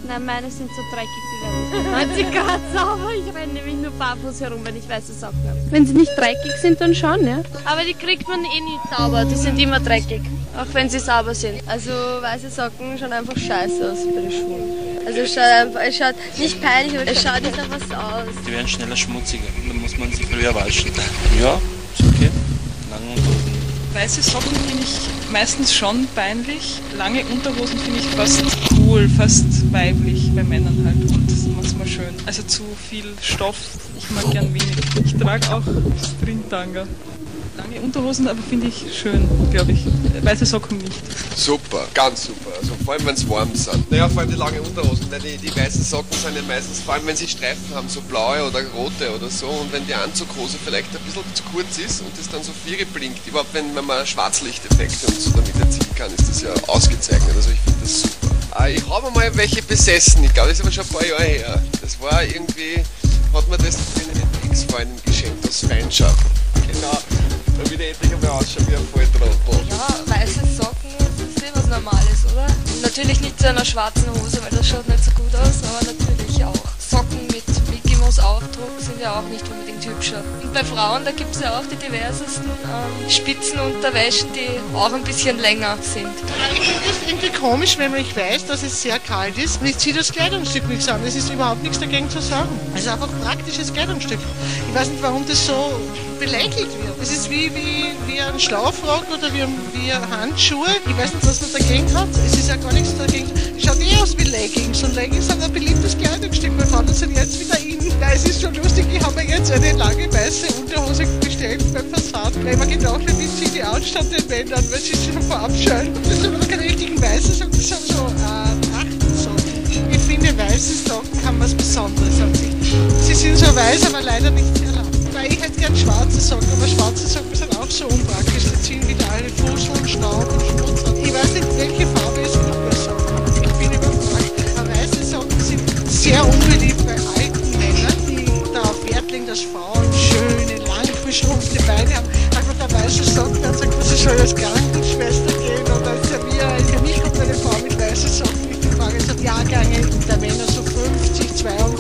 Nein, meine sind so dreckig, die werden nicht 90 Grad sauber. Ich renne nämlich nur barfuß herum, wenn ich weiße Socken habe. Wenn sie nicht dreckig sind, dann schon, ja. Aber die kriegt man eh nie sauber, die sind immer dreckig, auch wenn sie sauber sind. Also weiße Socken schauen einfach scheiße aus bei den Schuhen. Also es schaut nicht peinlich, aber es schaut nicht nach was aus. Die werden schneller schmutziger, dann muss man sie früher waschen. Ja, ist okay. Lange Unterhosen. Weiße Socken finde ich meistens schon peinlich. Lange Unterhosen finde ich fast cool, fast weiblich bei Männern halt und das macht mal schön. Also zu viel Stoff, ich mag gern wenig. Ich trage auch Stringtanga. Lange Unterhosen, aber finde ich schön, glaube ich. Weiße Socken nicht. Super, ganz super. Also vor allem wenn es warm sind. Naja, vor allem die langen Unterhosen. Die weißen Socken sind ja meistens, vor allem wenn sie Streifen haben, so blaue oder rote oder so. Und wenn die Anzughose vielleicht ein bisschen zu kurz ist und das dann so viere blinkt, überhaupt wenn man Schwarzlichteffekte und so damit erzielen kann, ist das ja ausgezeichnet. Also ich finde das super. Ich habe mal welche besessen, ich glaube das ist aber schon ein paar Jahre her. Das war irgendwie, hat mir das einen Ex-Freundin geschenkt aus Feindschaft. Genau. Da wieder endlich einmal ausschauen wie ein Volltrottel. Ja, weiße Socken, das ist eh was Normales, oder? Natürlich nicht zu einer schwarzen Hose, weil das schaut nicht so gut aus, aber natürlich auch. Socken mit Mickey Mouse Aufdruck sind ja auch nicht unbedingt hübscher. Und bei Frauen, da gibt es ja auch die diversesten Spitzenunterwäschen, die auch ein bisschen länger sind. Ich finde das irgendwie komisch, wenn ich weiß, dass es sehr kalt ist und ich ziehe das Kleidungsstück nichts an. Es ist überhaupt nichts dagegen zu sagen. Es ist einfach ein praktisches Kleidungsstück. Ich weiß nicht, warum das so belächelt wird. Es ist wie ein Schlafrock oder wie Handschuhe. Ich weiß nicht, was man dagegen hat. Es ist ja gar nichts dagegen. Es schaut eh aus wie Leggings und Leggings sind ein beliebtes Kleidungsstück. Wir fahren sind jetzt wieder in. Ja, es ist schon lustig, ich habe mir jetzt eine lange weiße Unterhose bestellt beim Versand, weil ich mir gedacht habe, wie sieht die aus statt den Männern, weil sie schon vorab schön. Das sind aber keine richtigen weißen Socken, das sind so Achtensocken. Ich finde, weiße Socken haben was Besonderes an sich. Sie sind so weiß, aber leider nicht sehr lang. Weil ich hätte gern schwarze Socken, aber schwarze Socken sind auch so unpraktisch. Die ziehen wieder alle Fuseln, Staub und Schmutz an. Ich weiß nicht, welche Farbe ist gut bei Socken. Ich bin überfragt. Aber weiße Socken sind sehr unbeliebt bei alten Männern, die darauf Wert legen, dass Frauen schöne, lang beschrumpfte Beine haben. Einfach der weiße Socken, dann sagt man, sie soll als Krankenschwester gehen oder als Servier. Für mich kommt eine Frau mit weißen Socken nicht in Frage. Es hat Jahrgänge der Männer so 50,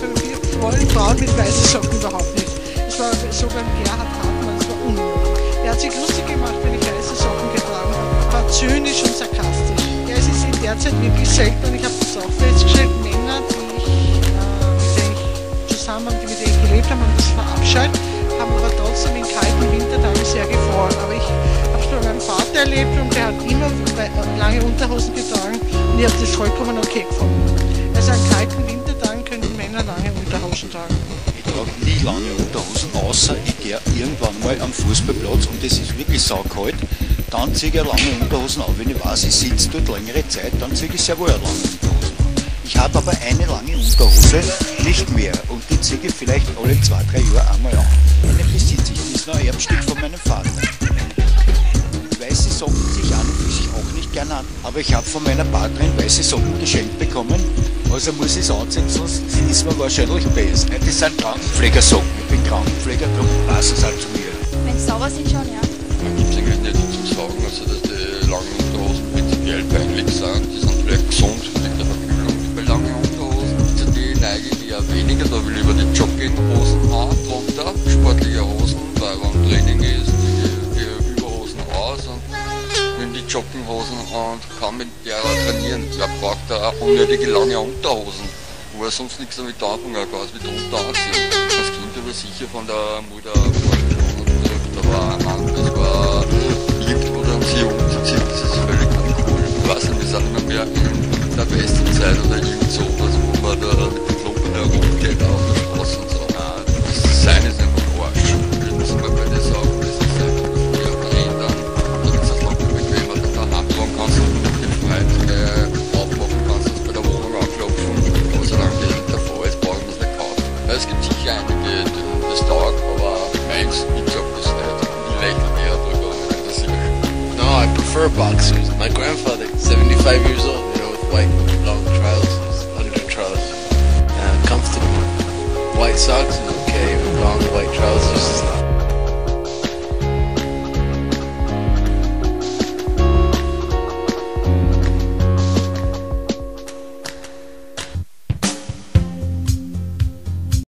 52, wollen Frauen mit weißen Socken überhaupt nicht. Das war so beim Gerhard Hartmann, das war unmöglich. Er hat sich lustig gemacht, wenn ich weiße Socken getragen habe. War zynisch und sarkastisch. Ja, es ist in der Zeit wirklich selten und ich habe das auch festgestellt, Männer, mit denen ich zusammen, mit denen ich gelebt habe, haben das verabscheut, haben aber trotzdem in kalten Wintertagen sehr gefroren. Aber ich habe es bei meinem Vater erlebt und der hat immer lange Unterhosen getragen und ich habe das vollkommen okay gefunden. Also an kalten Wintertagen können Männer lange Unterhosen tragen. Ich trage nie lange Unterhosen, außer ich gehe irgendwann mal am Fußballplatz und es ist wirklich saukalt. Dann ziehe ich lange Unterhosen an. Wenn ich weiß, ich sitze dort längere Zeit, dann ziehe ich sehr wohl eine lange Unterhosen an. Ich habe aber eine lange Unterhose, nicht mehr. Und die ziehe ich vielleicht alle 2-3 Jahre einmal an. Eine besitze ich, das ist noch ein Erbstück von meinem Vater. Weiße Socken ziehe ich an und für sich auch nicht gerne an. Aber ich habe von meiner Partnerin weiße Socken geschenkt bekommen. Also muss ich es anziehen, sonst ist mir wahrscheinlich besser. Das sind Krankenpflegersocken. Ich bin Krankenpfleger, darum passen sie halt zu mir. Wenn sie sauber sind, schon, ja. Da gibt es eigentlich nicht zu sagen, also dass die langen Unterhosen prinzipiell peinlich sind. Die sind vielleicht gesund mit der Verkühlung. Bei langen Unterhosen, zu die neige ich eher weniger, da will ich lieber die Jogginghosen haben drunter. Sportliche Hosen, weil beim Training ist die Überhosen aus und nehme die Jogginghosen und kann mit der trainieren. Wer braucht da auch unnötige lange Unterhosen, wo er sonst nichts damit anfangen kann, wie drunter aussehen. Das Kind aber sicher von der Mutter da war ein Mann, das war irgendwo dann sie umzuziehen, das ist völlig uncool. Ich weiß nicht, wir sind immer mehr in der Westenzeit oder irgend sowas, wo man da mit den Klumpen herumgeht auf der Straße und so. Nein, das Design ist einfach Arsch. Das muss man bei dir sagen, das ist einfach früher verändern, damit du es noch bequemer daheim tragen kannst und den Freund aufmachen kannst, dass du bei der Wohnung anklopfen. Aber solange das nicht der Fall ist, brauchen wir es nicht kaufen. Ja, es gibt sicher einige, die das taugt, aber meins, wie gesagt, das nicht. Ich lächle eher drüber, wenn das ich No, I prefer boxers. My grandfather, 75 years old, with white long trousers, under trousers. Comfortable. White socks is okay, but long white trousers is not.